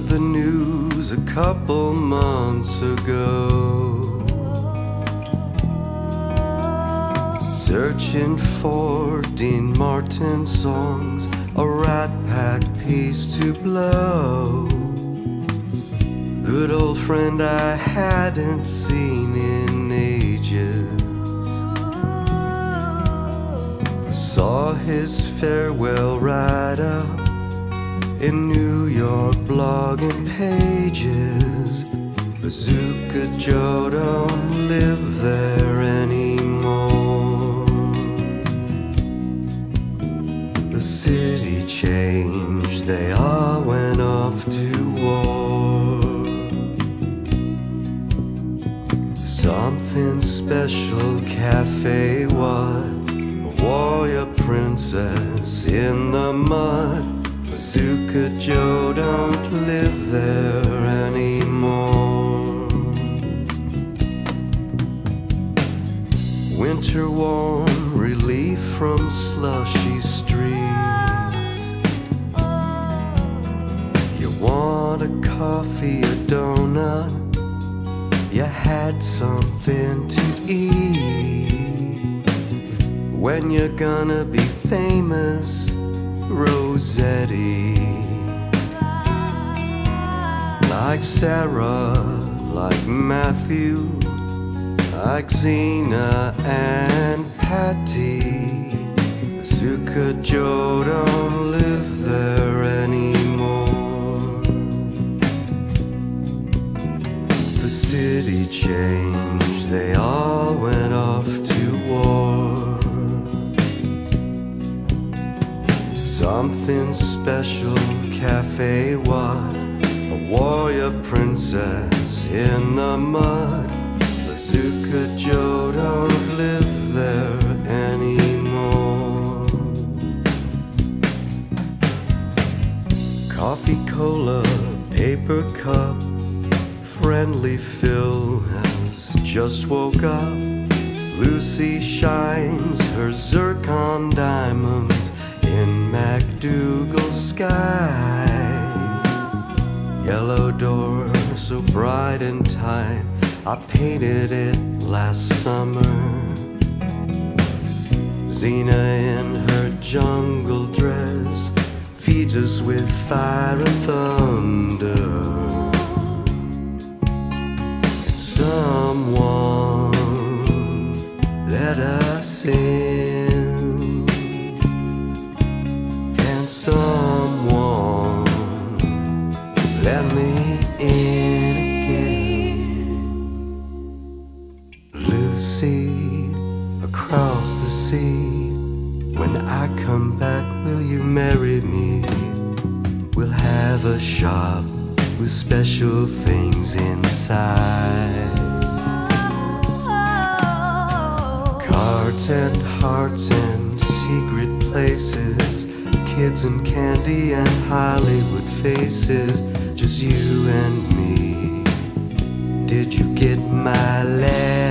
heard the news a couple months ago. Searching for Dean Martin songs, a Rat Pack piece to blow. Good old friend I hadn't seen in ages. I saw his farewell write-up in New York blogging pages. Bazooka Joe don't live there anymore. The city changed, they all went off to war. Something special cafe, what? A warrior princess in the mud. Bazooka Joe don't live there anymore. Winter warm, relief from slushy streets. You want a coffee, a donut, you had something to eat. When you're gonna be famous, Rosette, like Sarah, like Matthew, like Zena and Patty. Bazooka Joe don't live there anymore. The city changed, they all went off to war. Something special cafe, what? A warrior princess in the mud. Bazooka Joe don't live there anymore. Coffee, cola, paper cup. Friendly Phil has just woke up. Lucy shines her zircon diamonds in MacDougal sky. Yellow door so bright and tight, I painted it last summer. Zena in her jungle dress feeds us with fire and thunder. And someone let us in. And someone let me in again. Lucy, across the sea, when I come back, will you marry me? We'll have a shop with special things inside. Cards and hearts and secret places, kids and candy and Hollywood faces, just you and me. Did you get my letter?